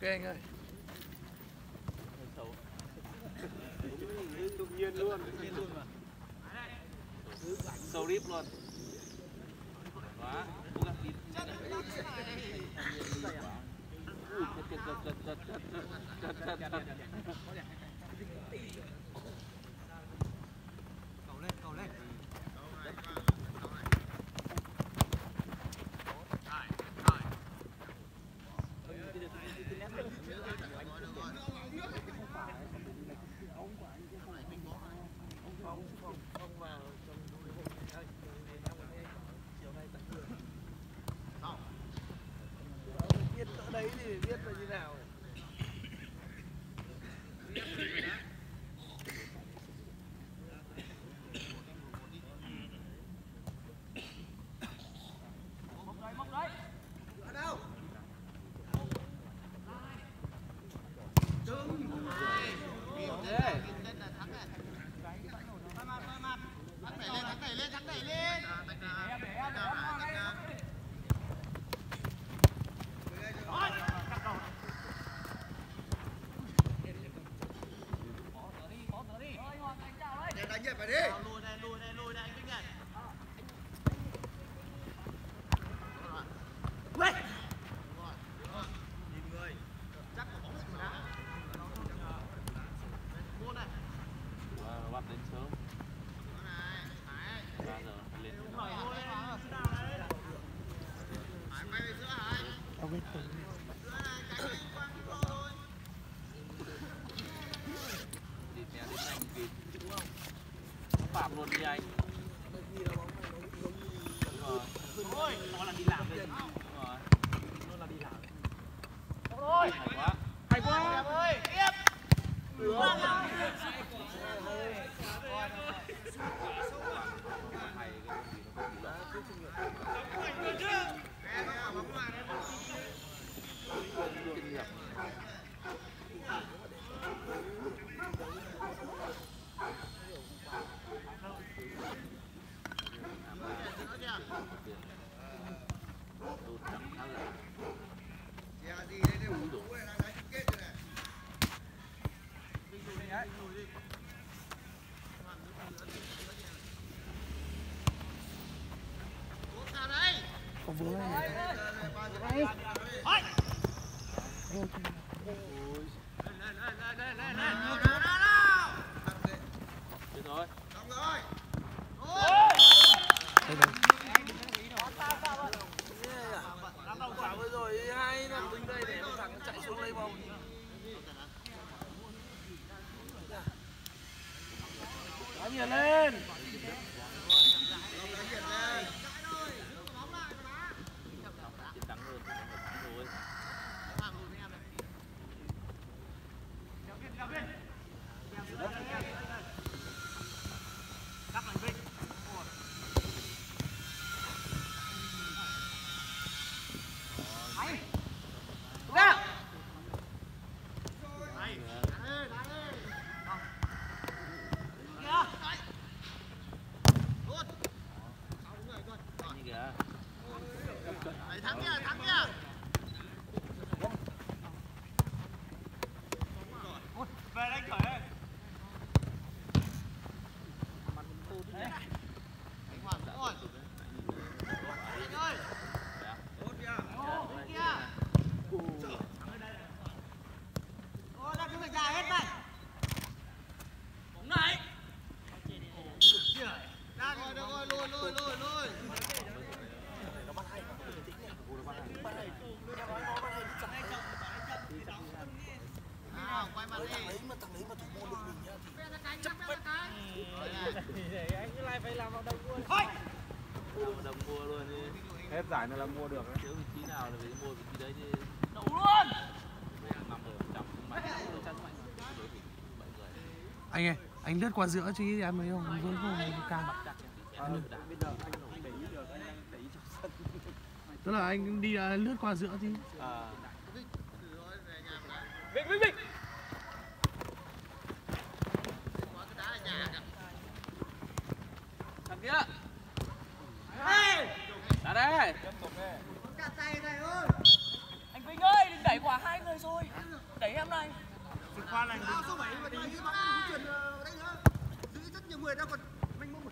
anh ơi. Tự nhiên luôn mà. Sâu deep luôn. Quá, cố gắng tí. Cầu lên. Biết cỡ đấy thì biết là như nào. Đánh nhật vào đi. Lùi đây anh Vinh này. Quét. Nhìn người. Chắc có bóng rồi đá. Môn này. Bắt đến sớm. 3 giờ lên. Hải quay về giữa Hải. Ông ấy tự Đi mẹ đến anh kịp. Phạm luôn đi anh. Đúng rồi. Ôi, nó là đi làm đây. Đúng rồi. Nó là đi làm. Hay quá. Hay quá. Em ơi, tiếp. Được. Hay cái gì nó không kinh nghiệm. Gì đấy đều đủ rồi, đang đá chung kết rồi này. có vướng này. Được rồi. Xong rồi. Đám đầu quả vừa rồi hai lần đứng đây để thằng chạy xuống lấy bóng. Đá nhiệt lên. Chiến thắng hơn, thắng rồi. Thắng nha. Về đánh khởi ơi. Anh Hoàng rồi. Anh ơi. Tốt kìa. Ôi, đang cứ phải dài hết này. Bóng này. Được rồi, lùi. Quay mặt đi. Thằng ấy mà thủ môn được mình nhá thì chấp hết. Anh cứ lại phải làm vào đồng luôn. Đồng mua luôn đi. Hết giải này là mua được đấy. Thiếu vị trí nào là phải mua vị trí đấy chứ. Đủ luôn. 50% mạnh. Anh ơi, anh lướt qua giữa chứ em thấy không? Với vùng cao. Bây giờ anh không để ý được, anh đang để ý trong sân. Tức là anh đi lướt qua giữa chứ. Vinh. Thằng kia. Đá đây. Anh Vinh ơi, đừng đẩy quả hai người đây rồi. Đẩy em này. Qua này. Số 7 mà tí bắn chuyển đấy nữa. Giữ rất nhiều người đang còn mênh mông.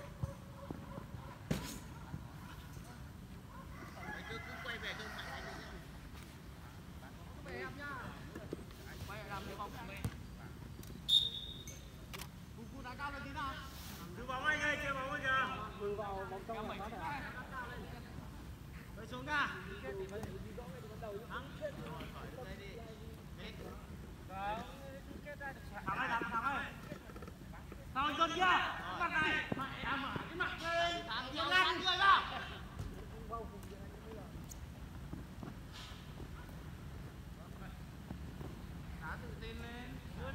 Cứ quay về không phải anh nữa. Về em nhá. Quay lại làm cái bóng này. Cú đá cao lên tí nào. Đưa bóng anh ơi, chơi bóng anh kìa. Đưa vào bóng trong là phát này. Rồi xuống ra. Thắng ơi, thắng ơi. Thằng anh Tuấn kia, mặt này. Mẹ em à, cái mặt lên. Thằng lăn người vào. Khá tự tin lên.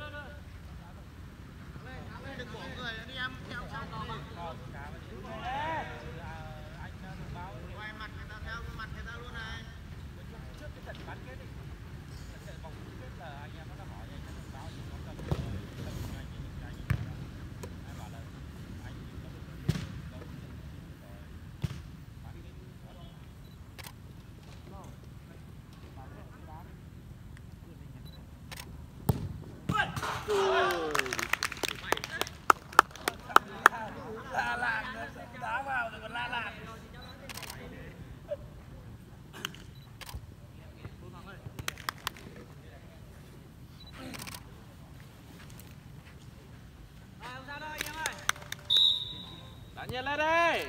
Đừng bỏ người đi em theo sau đi. Quay mặt người ta theo mặt người ta luôn này. Trước cái trận bán kết đi. Trận vòng chung kết là anh em nó đã hỏi anh em báo gì có cần anh bảo là anh có được La làng nữa, đá vào rồi còn la làng. Đã nhiên lên đây.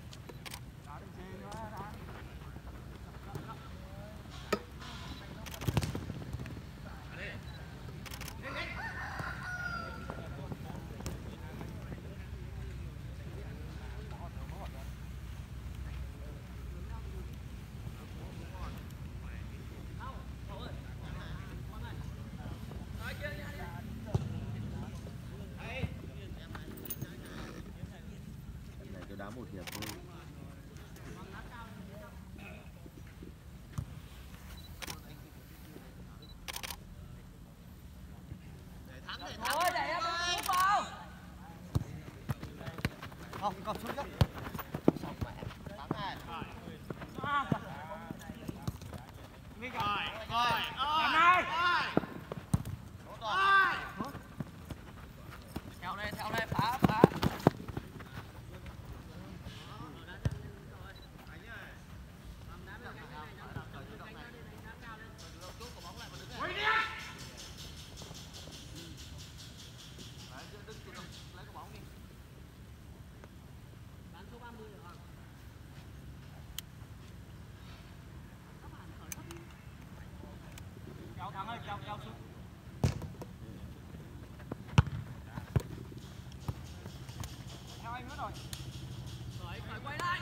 Tôi đá một hiệp thôi. Thôi đẩy em đi vào. Không, còn xuống trước. Thắng này. Theo đây, phá. Kéo thắng ơi, kéo xuống. Theo anh nữa rồi. Khỏi quay lại.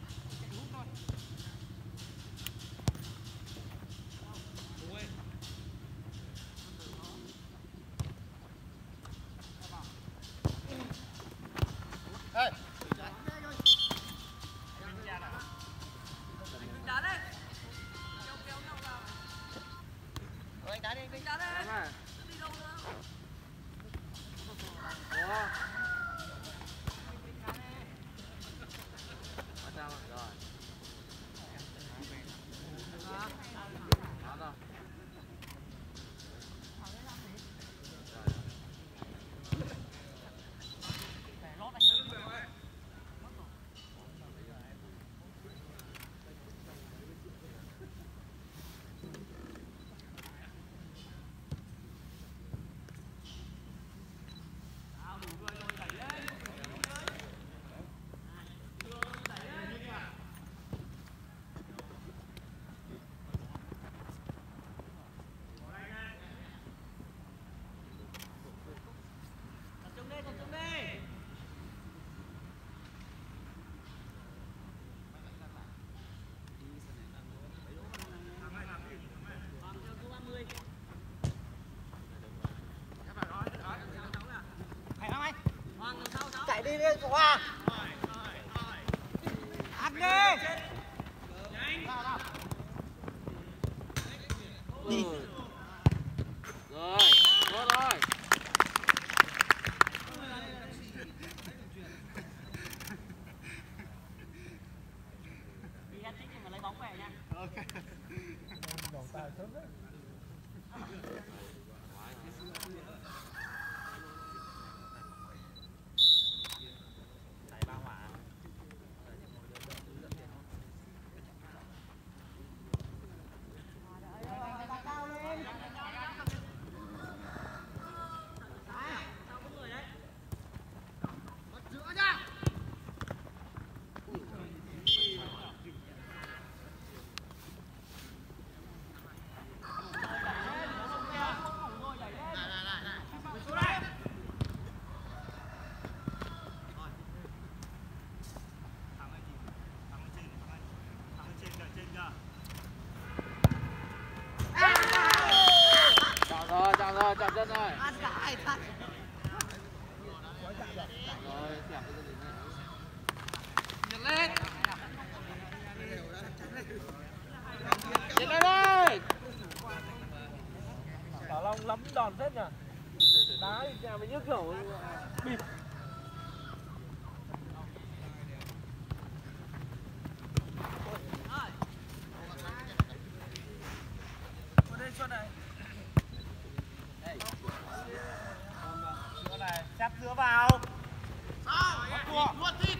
Ê. Đá đấy. Kéo nhau vào. Anh đá đi, Mình đá đấy. Mà. Đi đâu nữa? Ủa. Ở sao rồi? Đó rồi. Chạy đi đi, Hoa. Ăn đi. Đi. Rồi, tốt rồi. Đi ăn tích mà lấy bóng về nha. Ok. Đổ tài sớm đấy. Ăn lại thật. Nhật lên. Nhật lên ơi. Bảo Long lắm đòn phết nhỉ. Đá thì nhà mình như kiểu bịp. Qua đây cho này. Sữa này, chắp sữa vào. Sao? Luôn thịt.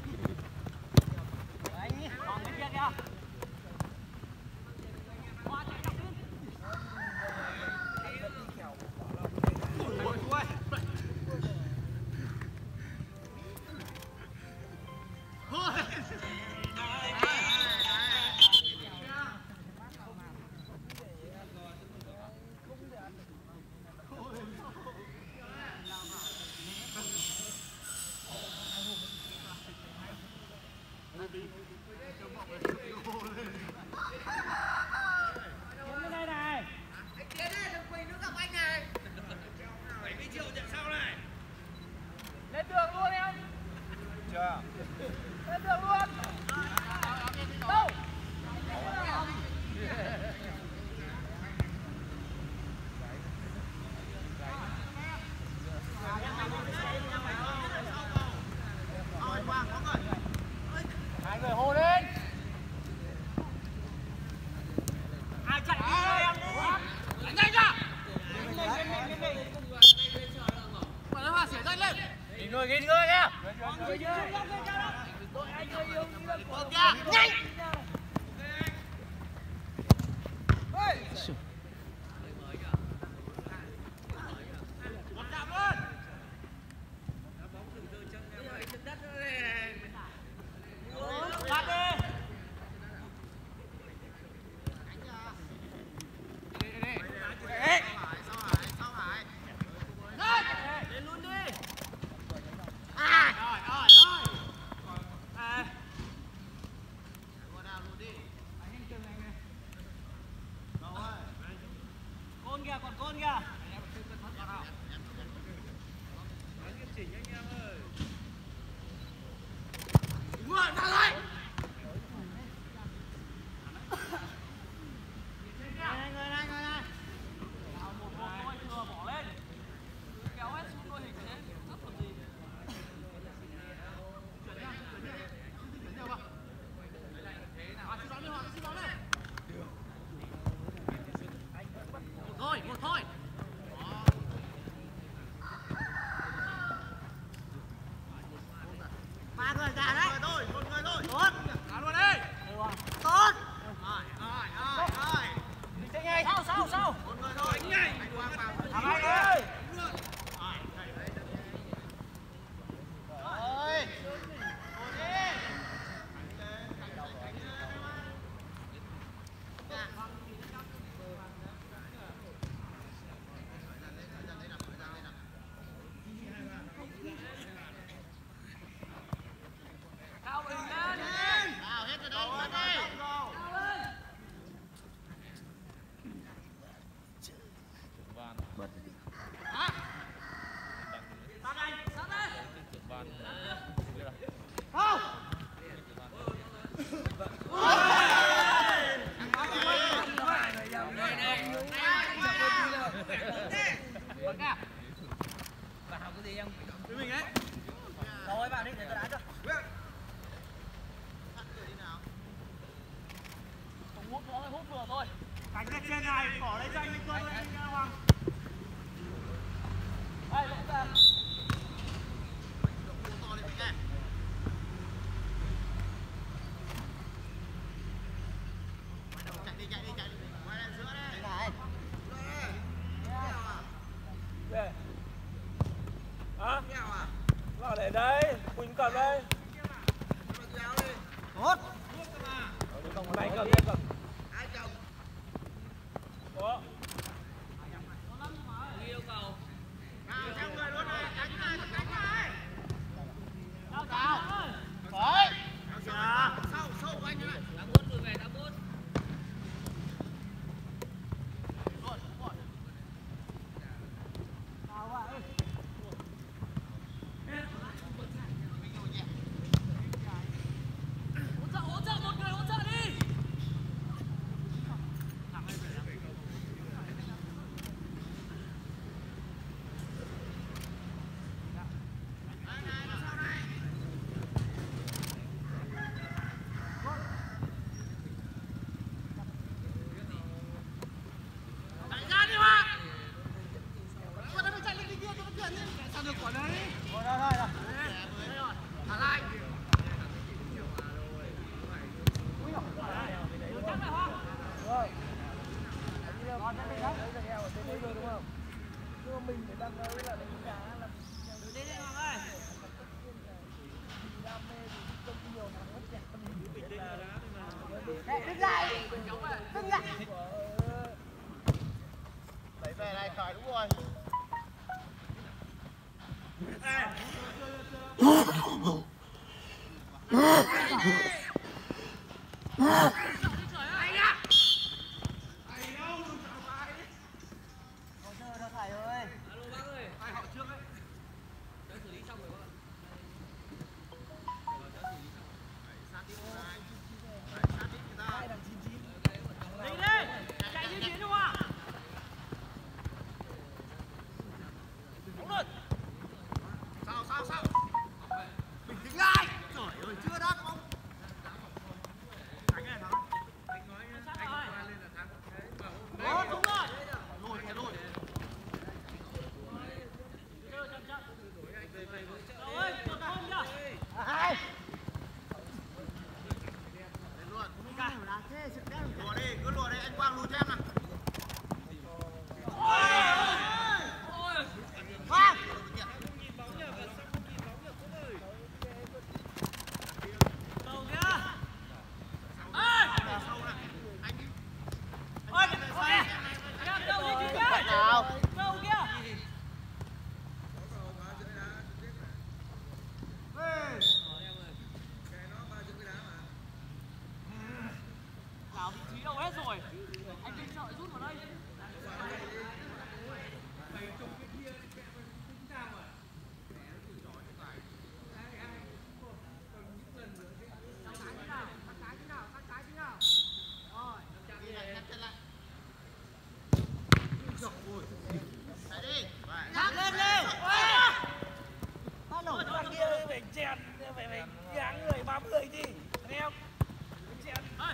Đấy, còn cái kia kìa. Qua chạy dọc lên. Đến đây này. Anh Tiến ơi, đừng quỳ nữa gặp anh này. 70 triệu trận sau này. Lên đường luôn em. Chưa. Lên đường luôn. Đâu? Hai người hô lên. Ai chạy đi đây em. Đánh nhanh ra. Quả nó hoa xỉa dây lên. Nghỉ ngơi nhá. Đội anh ơi yêu như là của Nhanh. Một chạm luôn. Bắt đi. Lên luôn đi. Côn kìa, còn côn kìa. Một thôi. ba người ra đấy. Một người thôi. Tốt. Đá luôn đi. Tốt. Đi chạy ngay. Sau. Một người thôi. Đánh nhanh. Thằng anh ơi. Cao bình lên. Vào hết rồi đấy. Bắt đi. Sang anh. Không. Vào cái gì em? Với mình ấy. Rồi vào đi để tôi đá cho. Không hút nữa, hút vừa thôi. Cánh lên trên này, bỏ lấy cho anh Minh Tuấn lên nha Hoàng. Đây, lỗ ra. Về. Hả? Vào để đây, Quỳnh cầm đây. Tốt. Mày cầm, cầm. Ai chồng? Có. Yêu cầu. Vào theo người luôn này. Đấy thằng em ở trên đấy rồi đúng không? Nhưng mà mình phải đăng với lại đánh giá là Đi đi Hoàng ơi. đam mê thì không nhiều thằng mất nhạc mình biết là Đứng dậy. Đứng dậy. Đẩy về này khỏi đúng rồi. Lùa đi, cứ lùa đi, anh Quang lùi cho em nào. Quang! Cầu kìa. Ơi! Ôi, em đâu đi chứ nhá. Nào. Cầu kìa. Đảo vị trí đâu hết rồi. Anh đừng sợ rút vào đây. Lên lên. thằng kia phải chèn, phải gắng người bám người đi. Anh em. Chèn.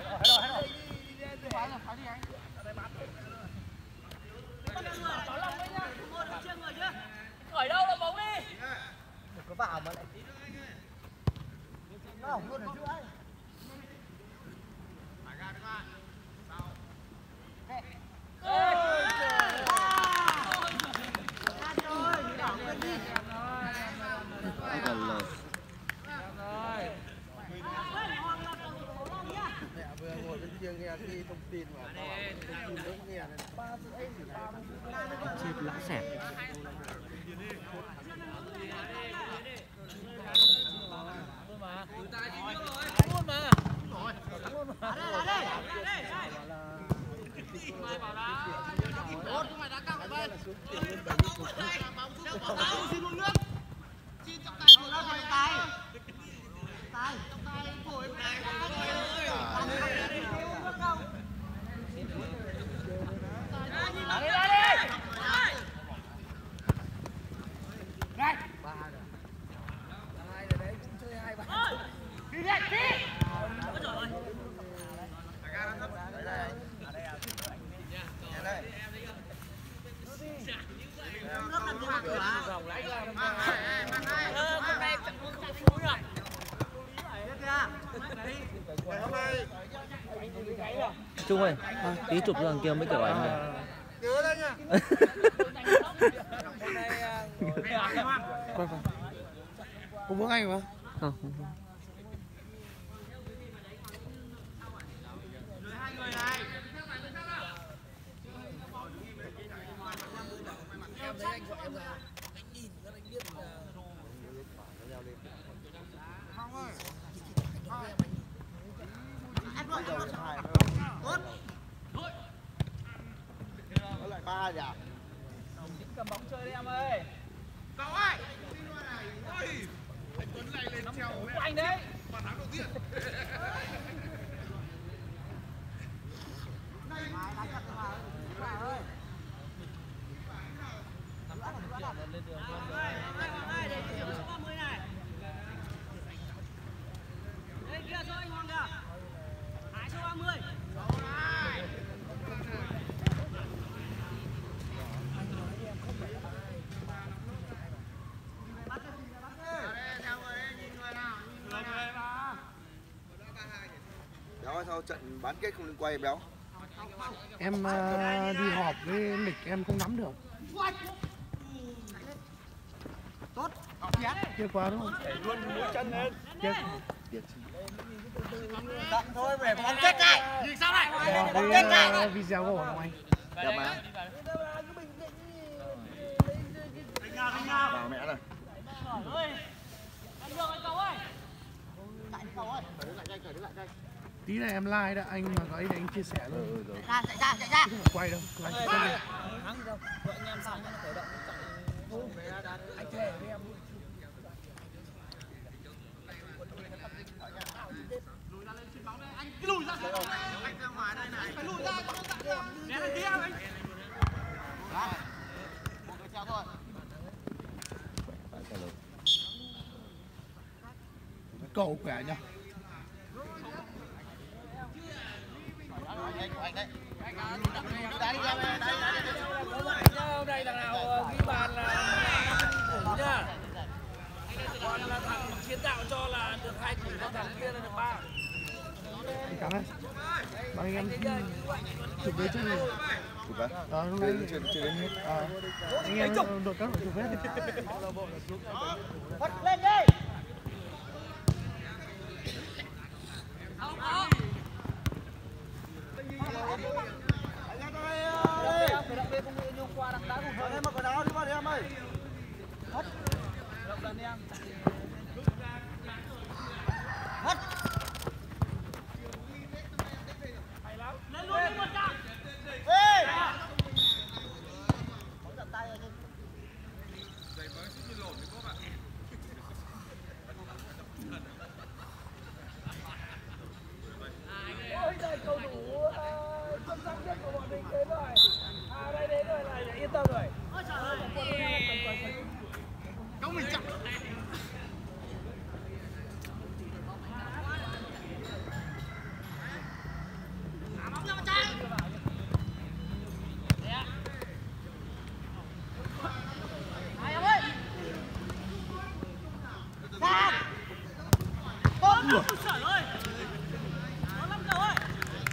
Có lòng đấy nhá. Một là chia người chứ. Khởi đâu là bóng đi. Đừng có vào mà lại. Nó hỏng luôn ở giữa ấy. Phải ra đứng lại. Sau. Mẹ vừa ngồi bên kia nghe khi thông tin mà tao bảo thông tin nghe này 3 rưỡi Chết lã xẻ. Xin uống nước. Xin trong tay của nó rồi tay. Tay. Trong tay phổi. Trung ơi, tí chụp cho thằng kia mới kiểu ảnh này. nhớ đấy nha. Quay. Không muốn anh mà. Không. Em thấy anh gọi em ra, anh nhìn ra anh biết là Không ơi. Anh gọi cho nó. Tốt. Nó lại 3 nhỉ? Cầm bóng chơi đi em ơi. Cậu ơi. Ôi. Anh Tuấn này lên trèo Của anh đấy. bàn thắng đầu tiên. Béo ơi, sao trận bán kết không lên quay béo? Em đi họp với lịch em không nắm được. Tốt. Chưa qua đúng không? Luôn mũi chân lên. Chưa. Tặng thôi về bóng chết lại. Nhìn sao này? Bóng chết lại. Video của anh. Đẹp mà. Đánh nào. Vào mẹ này. Ơi. Anh được anh cậu ơi. Lại cầu ơi. Đứng lại đây. Tí này em like đó, anh mà có ý thì anh chia sẻ luôn. Chạy ra. Chứ không quay đâu, quay Thắng gì đâu. Vợ anh em xong nó khởi động chạy. Anh thề với em. Cái lùi ra. Anh ra ngoài đây này. Phải lùi ra cho nó tặng. Nè đằng kia anh. Đó. Một cái treo thôi. Cầu khỏe nhá. Anh đấy. Hôm nay thằng nào ghi bàn là củ nhá. Còn là thằng chiến đạo cho là được 2 củ, còn thằng kia là được 3. Anh cảm ơn. Bao anh em chụp với chứ gì? Chụp á? Lúc đấy chưa đến hết. anh em đội các đội chụp hết. Bắt lên đi. Lên luôn đi một trận. Ôi trời, cầu thủ xuất sắc nhất của bọn mình đến rồi. Đây đến rồi là yên tâm rồi. Ôi trời ơi. Công mình chậm. Bóng ra một trái. Ai ông ơi. Ra. Ôi trời ơi. Nó 5 cầu ơi.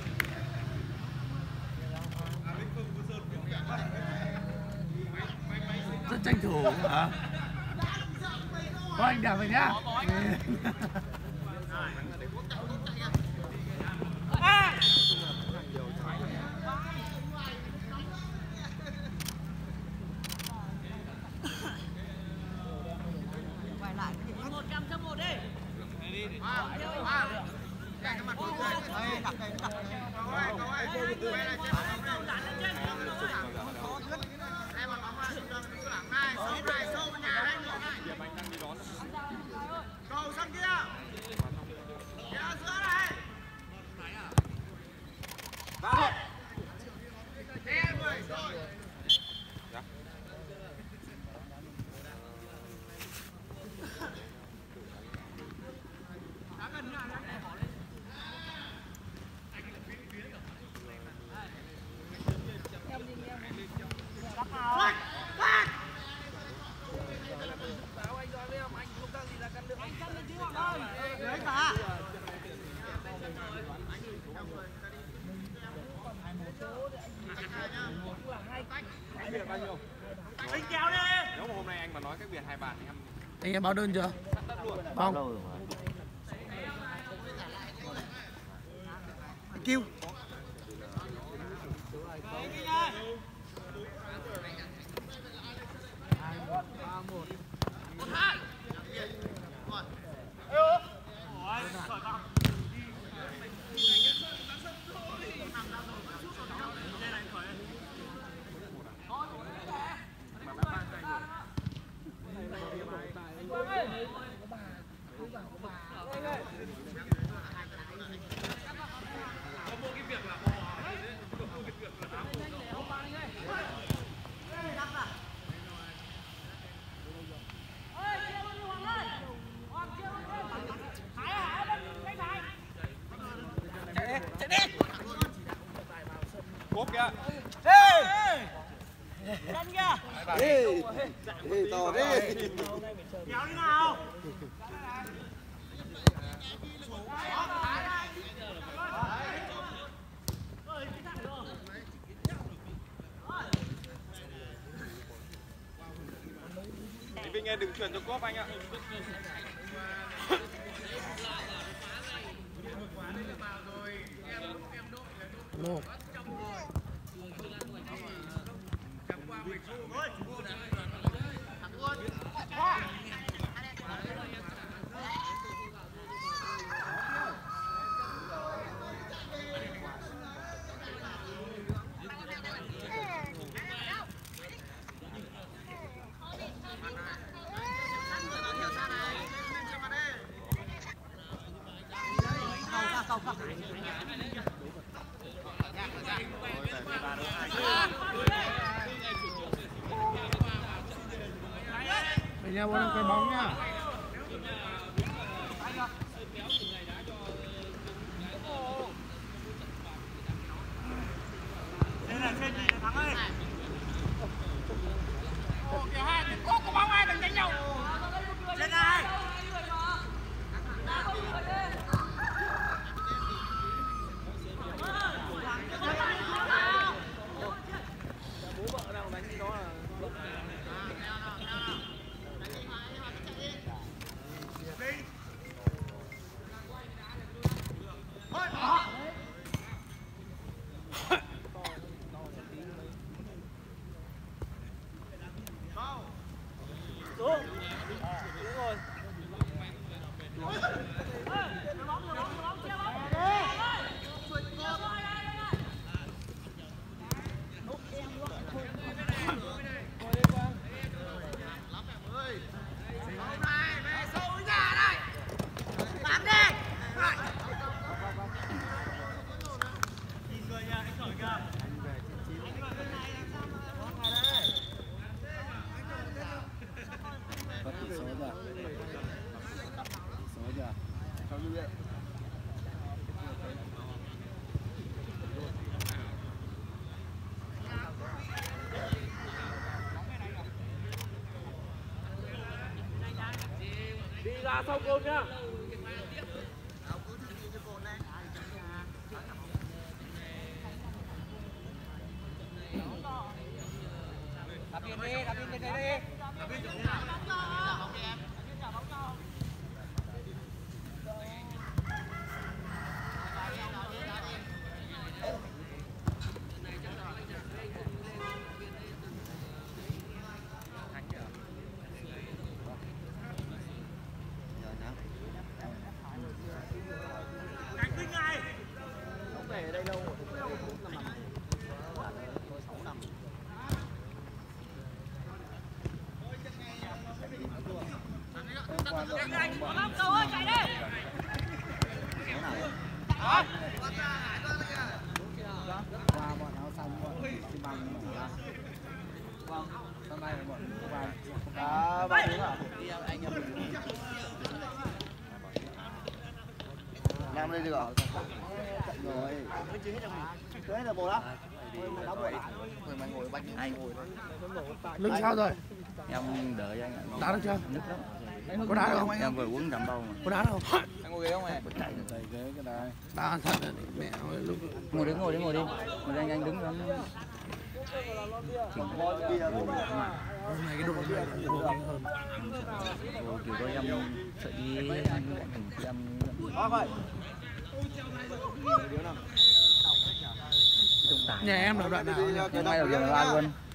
Rất tranh thủ hả? Có anh đẹp rồi nhá. Quay lại. 100/1 đi. Cái mặt của người. Đây, đặt đây, đặt đây. Quay lại trên bóng này. Em mà bóng ra xuống lảng này, sâu vào nhà đấy, nhỏ này. Cầu sân kia. Kia giữa này. Vào. Em ơi, rồi. Báo anh nói với em, anh không đang gì là căn được. Anh chân lên chứ bọn ơi. Đấy cả. Anh kéo đi. Nếu mà hôm nay anh mà nói cách biệt 2 bàn thì em Anh em báo đơn chưa? Không. Kêu. cốp kìa. Chân kìa. Đi to đi. Kéo đi nào. Vinh ơi, đừng chuyển cho cốp anh ạ. Một. Bây giờ bọn cái bóng nha. Đây là trên gì thắng ơi. Kìa hai, có bóng ai đừng đánh nhau. Trên này. Đi ra sau côn nhá. Đạp biên đi, đạp biên đi. Cầu ơi chạy đi. Qua bọn nó xong bọn thì bằng ra. Vâng, hôm nay là bọn qua. À, bạn đứng à? Đi anh em. Nam lên được rồi. Rồi. Thế là bộ đó. Đá bộ lại. Rồi mày ngồi banh anh ngồi đấy. Lưng sao rồi? Em đợi cho anh ạ. Đá được chưa? Nứt lắm. Có đá được không? Em vừa uống đậm đâu mà. Có đá được không? Anh ngồi ghế không em? Chạy được đây ghế cái đây. Đá thật là mẹ ơi lúc Ngồi đi. Ngồi đây anh đứng đó. hôm nay cái đồ này đồ nhanh hơn. Ồ, kiểu tôi em sợ đi em. Nhà em là đoạn nào? Hôm nay là giờ là luôn.